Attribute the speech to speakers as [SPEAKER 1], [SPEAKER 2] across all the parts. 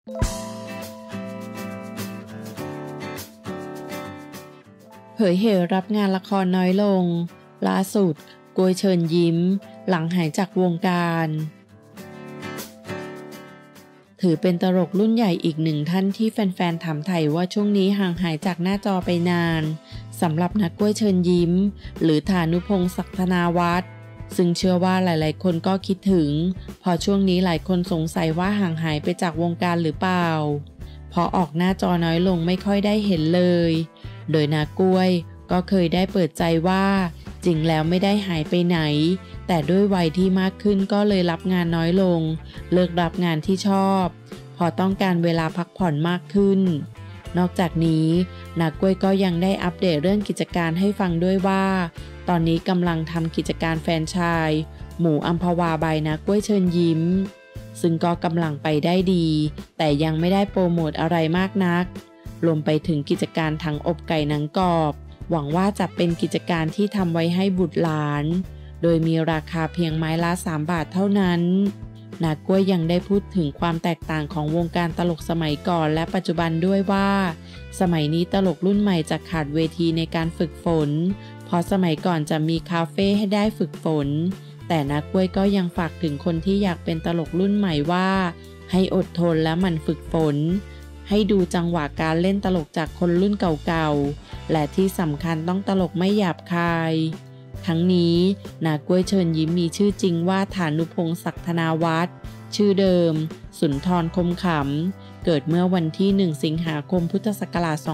[SPEAKER 1] เผยเหตุรับงานละครน้อยลงล่าสุดกล้วยเชิญยิ้มหลังหายจากวงการถือเป็นตลกรุ่นใหญ่อีกหนึ่งท่านที่แฟนๆถามไถ่ว่าช่วงนี้ห่างหายจากหน้าจอไปนานสำหรับนักกล้วยเชิญยิ้มหรือฐานุพงศ์ศักดิ์ธนาวัฒน์ซึ่งเชื่อว่าหลายๆคนก็คิดถึงพอช่วงนี้หลายคนสงสัยว่าห่างหายไปจากวงการหรือเปล่าเพราะออกหน้าจอน้อยลงไม่ค่อยได้เห็นเลยโดยนักกล้วยก็เคยได้เปิดใจว่าจริงแล้วไม่ได้หายไปไหนแต่ด้วยวัยที่มากขึ้นก็เลยรับงานน้อยลงเลิกรับงานที่ชอบพอต้องการเวลาพักผ่อนมากขึ้นนอกจากนี้นักกล้วยก็ยังได้อัปเดตเรื่องกิจการให้ฟังด้วยว่าตอนนี้กำลังทำกิจการแฟรนไชส์หมูอัมพวาบายนักกล้วยเชิญยิ้มซึ่งก็กำลังไปได้ดีแต่ยังไม่ได้โปรโมทอะไรมากนักรวมไปถึงกิจการทั้งอบไก่หนังกรอบหวังว่าจะเป็นกิจการที่ทำไว้ให้บุตรหลานโดยมีราคาเพียงไม้ละ3 บาทเท่านั้นนักกล้วยยังได้พูดถึงความแตกต่างของวงการตลกสมัยก่อนและปัจจุบันด้วยว่าสมัยนี้ตลกรุ่นใหม่จะขาดเวทีในการฝึกฝนเพราะสมัยก่อนจะมีคาเฟ่ให้ได้ฝึกฝนแต่นักกล้วยก็ยังฝากถึงคนที่อยากเป็นตลกรุ่นใหม่ว่าให้อดทนและหมั่นฝึกฝนให้ดูจังหวะการเล่นตลกจากคนรุ่นเก่าๆและที่สำคัญต้องตลกไม่หยาบคายทั้งนี้นักกล้วยเชิญยิ้มมีชื่อจริงว่าฐานุพงศ์ศักดิ์ธนาวัฒน์ชื่อเดิมสุนทรคมขำเกิดเมื่อวันที่1 สิงหาคมพุทธศักราช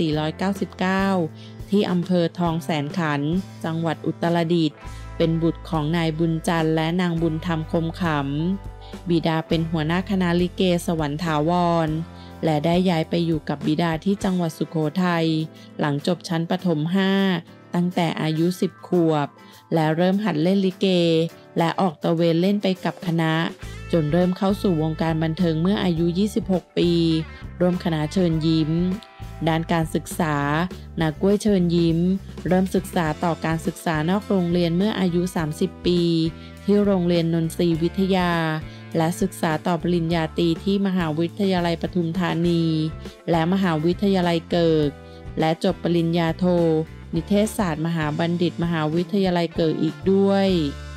[SPEAKER 1] 2499 ที่อำเภอทองแสนขันธ์จังหวัดอุตรดิตถ์เป็นบุตรของนายบุญจันทร์และนางบุญธรรมคมขำบิดาเป็นหัวหน้าคณะลิเกสวรรค์ถาวรและได้ย้ายไปอยู่กับบิดาที่จังหวัดสุโขทัยหลังจบชั้นประถม 5ตั้งแต่อายุ10 ขวบและเริ่มหัดเล่นลิเกและออกตระเวนเล่นไปกับคณะจนเริ่มเข้าสู่วงการบันเทิงเมื่ออายุ26 ปีร่วมคณะเชิญยิ้มด้านการศึกษานักกล้วยเชิญยิ้มเริ่มศึกษาต่อการศึกษานอกโรงเรียนเมื่ออายุ30 ปีที่โรงเรียนนนทรีวิทยาและศึกษาต่อปริญญาตรีที่มหาวิทยาลัยปทุมธานีและมหาวิทยาลัยเกิดและจบปริญญาโทนิเทศศาสตร์มหาบัณฑิตมหาวิทยาลัยเกิดอีกด้วย